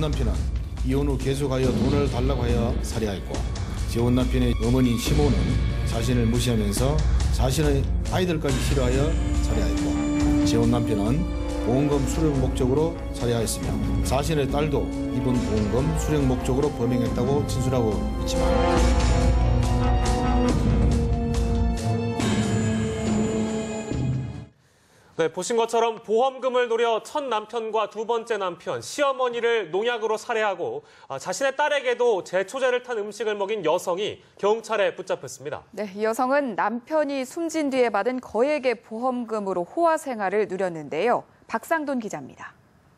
재혼 남편은 이혼 후 계속하여 돈을 달라고 하여 살해하였고, 재혼 남편의 어머니인 시모는 자신을 무시하면서 자신의 아이들까지 싫어하여 살해하였고, 재혼 남편은 보험금 수령 목적으로 살해하였으며 자신의 딸도 이번 보험금 수령 목적으로 범행했다고 진술하고 있지만, 네, 보신 것처럼 보험금을 노려 첫 남편과 두 번째 남편, 시어머니를 농약으로 살해하고 자신의 딸에게도 제초제를 탄 음식을 먹인 여성이 경찰에 붙잡혔습니다. 네, 이 여성은 남편이 숨진 뒤에 받은 거액의 보험금으로 호화 생활을 누렸는데요. 박상돈 기자입니다.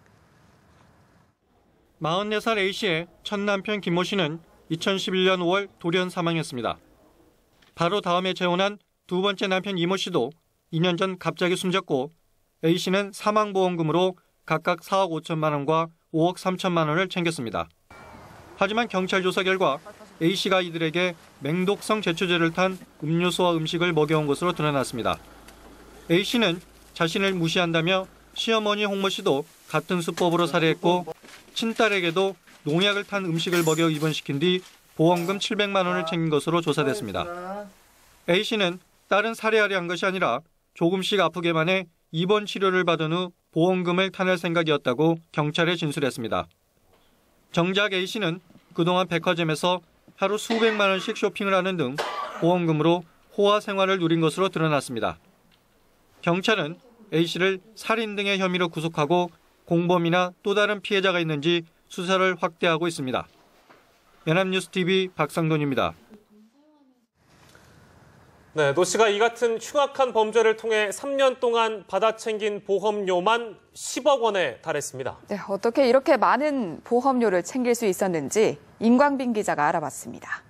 44살 A씨의 첫 남편 김모 씨는 2011년 5월 돌연 사망했습니다. 바로 다음에 재혼한 두 번째 남편 이모 씨도 2년 전 갑자기 숨졌고, A씨는 사망보험금으로 각각 4억 5천만 원과 5억 3천만 원을 챙겼습니다. 하지만 경찰 조사 결과 A씨가 이들에게 맹독성 제초제를 탄 음료수와 음식을 먹여온 것으로 드러났습니다. A씨는 자신을 무시한다며 시어머니 홍모 씨도 같은 수법으로 살해했고, 친딸에게도 농약을 탄 음식을 먹여 입원시킨 뒤 보험금 700만 원을 챙긴 것으로 조사됐습니다. A씨는 딸은 살해하려 한 것이 아니라 조금씩 아프게만 해 입원 치료를 받은 후 보험금을 타낼 생각이었다고 경찰에 진술했습니다. 정작 A씨는 그동안 백화점에서 하루 수백만 원씩 쇼핑을 하는 등 보험금으로 호화 생활을 누린 것으로 드러났습니다. 경찰은 A씨를 살인 등의 혐의로 구속하고 공범이나 또 다른 피해자가 있는지 수사를 확대하고 있습니다. 연합뉴스TV 박상돈입니다. 네, 노 씨가 이 같은 흉악한 범죄를 통해 3년 동안 받아 챙긴 보험료만 10억 원에 달했습니다. 네, 어떻게 이렇게 많은 보험료를 챙길 수 있었는지 임광빈 기자가 알아봤습니다.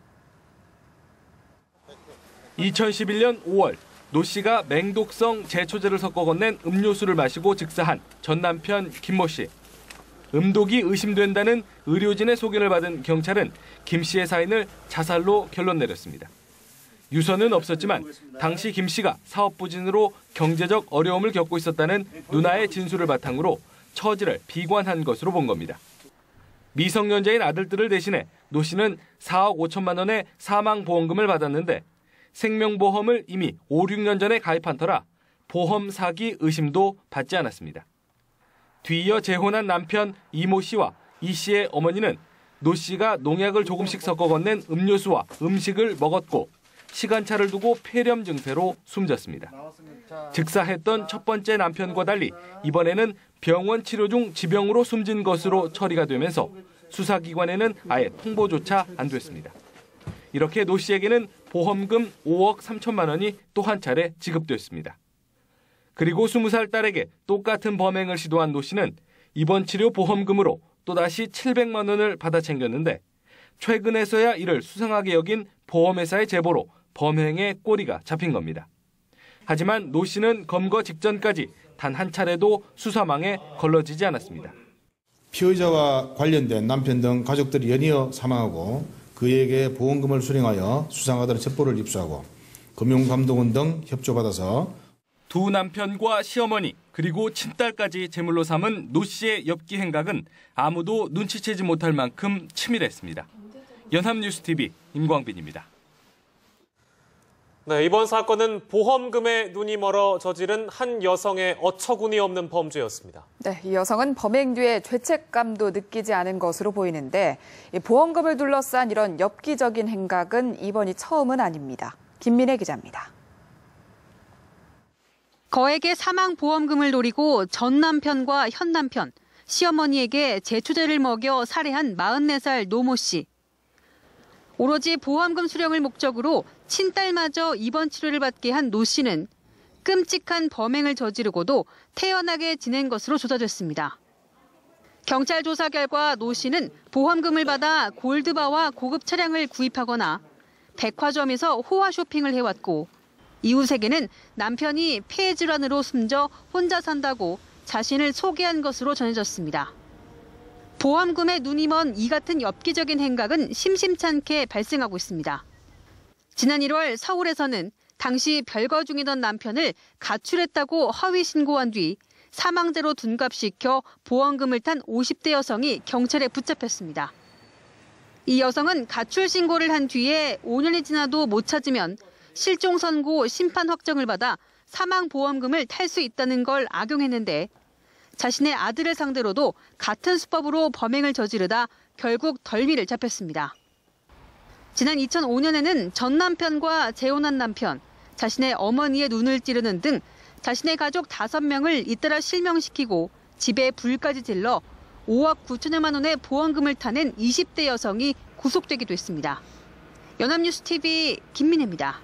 2011년 5월 노 씨가 맹독성 제초제를 섞어 건넨 음료수를 마시고 즉사한 전 남편 김모 씨. 음독이 의심된다는 의료진의 소견을 받은 경찰은 김 씨의 사인을 자살로 결론 내렸습니다. 유서는 없었지만 당시 김 씨가 사업 부진으로 경제적 어려움을 겪고 있었다는 누나의 진술을 바탕으로 처지를 비관한 것으로 본 겁니다. 미성년자인 아들들을 대신해 노 씨는 4억 5천만 원의 사망보험금을 받았는데 생명보험을 이미 5, 6년 전에 가입한 터라 보험 사기 의심도 받지 않았습니다. 뒤이어 재혼한 남편 이모 씨와 이 씨의 어머니는 노 씨가 농약을 조금씩 섞어 건넨 음료수와 음식을 먹었고 시간차를 두고 폐렴 증세로 숨졌습니다. 즉사했던 첫 번째 남편과 달리 이번에는 병원 치료 중 지병으로 숨진 것으로 처리가 되면서 수사기관에는 아예 통보조차 안 됐습니다. 이렇게 노 씨에게는 보험금 5억 3천만 원이 또 한 차례 지급됐습니다. 그리고 20살 딸에게 똑같은 범행을 시도한 노 씨는 입원 치료 보험금으로 또다시 700만 원을 받아 챙겼는데 최근에서야 이를 수상하게 여긴 보험회사의 제보로 범행의 꼬리가 잡힌 겁니다. 하지만 노 씨는 검거 직전까지 단 한 차례도 수사망에 걸러지지 않았습니다. 피의자와 관련된 남편 등 가족들이 연이어 사망하고 그에게 보험금을 수령하여 수상하다는 첩보를 입수하고 금융감독원 등 협조받아서 두 남편과 시어머니 그리고 친딸까지 제물로 삼은 노 씨의 엽기 행각은 아무도 눈치채지 못할 만큼 치밀했습니다. 연합뉴스TV 임광빈입니다. 네, 이번 사건은 보험금에 눈이 멀어 저지른 한 여성의 어처구니 없는 범죄였습니다. 네, 이 여성은 범행 뒤에 죄책감도 느끼지 않은 것으로 보이는데 보험금을 둘러싼 이런 엽기적인 행각은 이번이 처음은 아닙니다. 김민혜 기자입니다. 거액의 사망보험금을 노리고 전 남편과 현 남편, 시어머니에게 제초제를 먹여 살해한 44살 노모 씨. 오로지 보험금 수령을 목적으로 친딸마저 입원 치료를 받게 한 노 씨는 끔찍한 범행을 저지르고도 태연하게 지낸 것으로 조사됐습니다. 경찰 조사 결과 노 씨는 보험금을 받아 골드바와 고급 차량을 구입하거나 백화점에서 호화 쇼핑을 해왔고 이웃에게는 남편이 폐 질환으로 숨져 혼자 산다고 자신을 소개한 것으로 전해졌습니다. 보험금에 눈이 먼 이 같은 엽기적인 행각은 심심찮게 발생하고 있습니다. 지난 1월 서울에서는 당시 별거 중이던 남편을 가출했다고 허위 신고한 뒤 사망자로 둔갑시켜 보험금을 탄 50대 여성이 경찰에 붙잡혔습니다. 이 여성은 가출 신고를 한 뒤에 5년이 지나도 못 찾으면 실종 선고 심판 확정을 받아 사망보험금을 탈 수 있다는 걸 악용했는데 자신의 아들을 상대로도 같은 수법으로 범행을 저지르다 결국 덜미를 잡혔습니다. 지난 2005년에는 전 남편과 재혼한 남편, 자신의 어머니의 눈을 찌르는 등 자신의 가족 5명을 잇따라 실명시키고 집에 불까지 질러 5억 9천여만 원의 보험금을 타낸 20대 여성이 구속되기도 했습니다. 연합뉴스 TV 김민혜입니다.